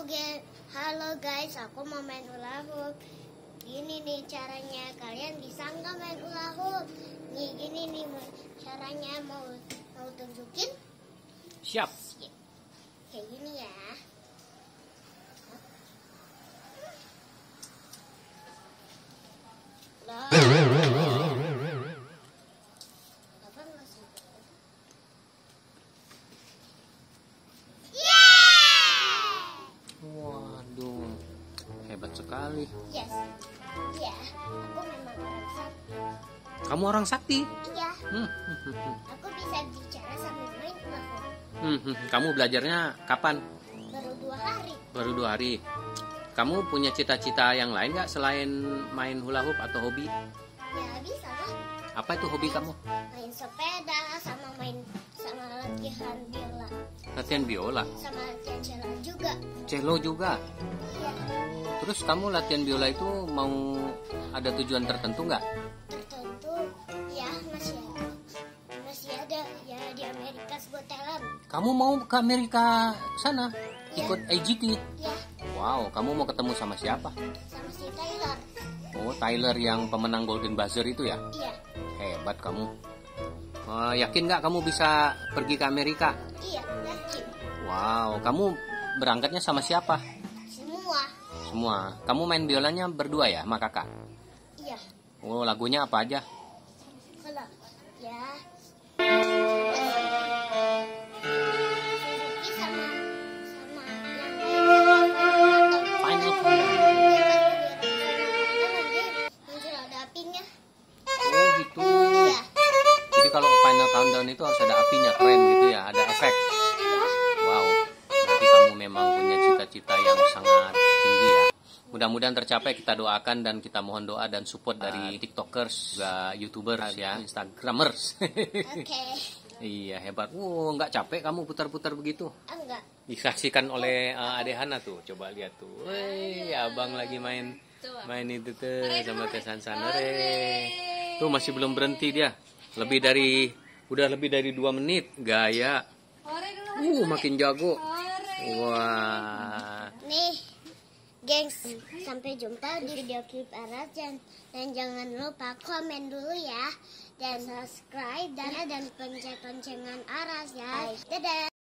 Halo guys, aku mau main hula hoop. Gini nih caranya, kalian bisa nggak main hula hoop? Nih gini nih caranya, mau tunjukin? Siap. Kayak gini ya. Waduh, hebat sekali. Yes. Iya, aku memang orang sakti. Kamu orang sakti? Iya. Aku bisa bicara sambil main hula hoop. Kamu belajarnya kapan? Baru 2 hari. Baru 2 hari. Kamu punya cita-cita yang lain nggak selain main hula hoop atau hobi? Ya bisa lah. Apa itu hobi kamu? Main sepeda sama latihan biola. Latihan biola? Sama latihan cello juga. Cello juga? Iya. Terus kamu latihan biola itu mau ada tujuan tertentu nggak? Tertentu ya, masih ada ya di Amerika Got Talent. Kamu mau ke Amerika sana? Ya. Ikut AGT? Ya, Wow, kamu mau ketemu sama siapa? sama si Taylor. Oh, Tyler yang pemenang Golden Buzzer itu ya? Iya. Hebat kamu. Yakin nggak kamu bisa pergi ke Amerika? Iya, yakin. Wow, kamu berangkatnya sama siapa? Semua. Semua. Kamu main biolanya berdua ya sama kakak? Iya. Oh, lagunya apa aja? Kalau ya Suzuki sama yang Final lain. Nanti muncul ada apinya. Oh gitu. Iya. Jadi kalau Final Countdown itu harus ada apinya, keren gitu ya, ada efek. Wow, berarti kamu memang punya cita-cita yang sangat tinggi ya. Mudah-mudahan tercapai, kita doakan dan kita mohon doa dan support dari TikTokers, juga YouTubers ya, Instagramers. Oke. Iya, hebat. Nggak capek kamu putar-putar begitu? Enggak. Disaksikan oleh Ade Hana tuh, coba lihat tuh. Wih, abang lagi main itu tuh sama Teh Sansana. Tuh masih belum berhenti dia. Udah lebih dari 2 menit, gaya. Makin jago. Wah. Nih, gengs, sampai jumpa di video klip Aras dan jangan lupa komen dulu ya dan subscribe dan pencet loncengan Aras ya. Dadah.